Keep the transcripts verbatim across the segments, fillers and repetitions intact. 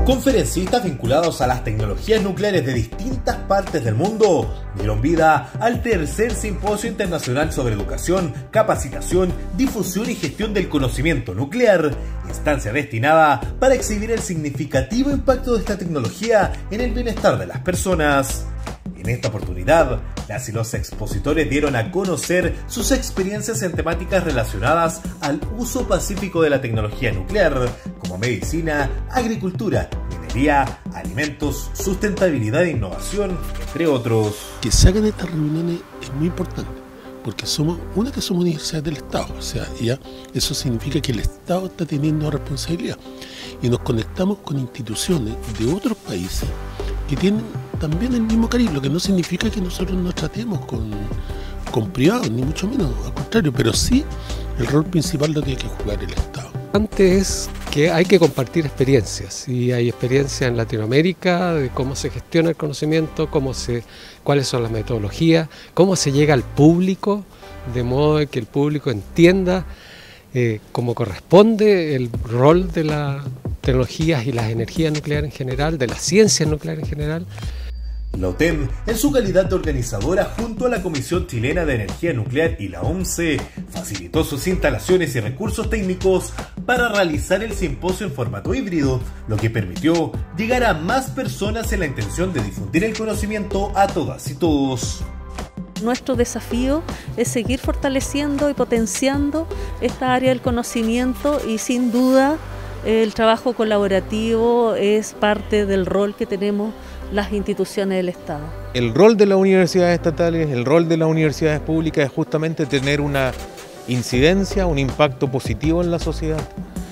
Conferencistas vinculados a las tecnologías nucleares de distintas partes del mundo dieron vida al tercer Simposio Internacional sobre Educación, Capacitación, Difusión y Gestión del Conocimiento Nuclear, instancia destinada para exhibir el significativo impacto de esta tecnología en el bienestar de las personas. En esta oportunidad, las y los expositores dieron a conocer sus experiencias en temáticas relacionadas al uso pacífico de la tecnología nuclear, como medicina, agricultura, minería, alimentos, sustentabilidad e innovación, entre otros. Que se hagan estas reuniones es muy importante, porque somos una que somos universidades del Estado, o sea, ya eso significa que el Estado está teniendo responsabilidad y nos conectamos con instituciones de otros países que tienen también el mismo cariño, lo que no significa que nosotros nos tratemos con, con privados, ni mucho menos, al contrario, pero sí el rol principal lo tiene que jugar el Estado. Antes es que hay que compartir experiencias, y hay experiencias en Latinoamérica de cómo se gestiona el conocimiento, cómo se, cuáles son las metodologías, cómo se llega al público, de modo que el público entienda eh, cómo corresponde el rol de las tecnologías y las energías nucleares en general, de las ciencias nucleares en general. La O T E M, en su calidad de organizadora junto a la Comisión Chilena de Energía Nuclear y la ONCE, facilitó sus instalaciones y recursos técnicos para realizar el simposio en formato híbrido, lo que permitió llegar a más personas en la intención de difundir el conocimiento a todas y todos. Nuestro desafío es seguir fortaleciendo y potenciando esta área del conocimiento, y sin duda el trabajo colaborativo es parte del rol que tenemos las instituciones del Estado. El rol de las universidades estatales, el rol de las universidades públicas es justamente tener una incidencia, un impacto positivo en la sociedad.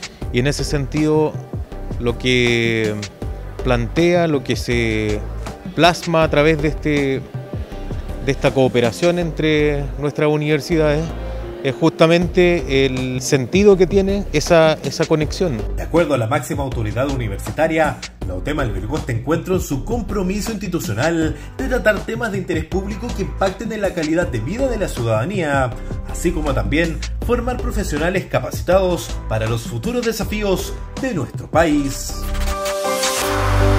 Y en ese sentido, lo que plantea, lo que se plasma a través de, este, de esta cooperación entre nuestras universidades, es justamente el sentido que tiene esa, esa conexión. De acuerdo a la máxima autoridad universitaria, la O T E M albergó este encuentro en su compromiso institucional de tratar temas de interés público que impacten en la calidad de vida de la ciudadanía, así como también formar profesionales capacitados para los futuros desafíos de nuestro país.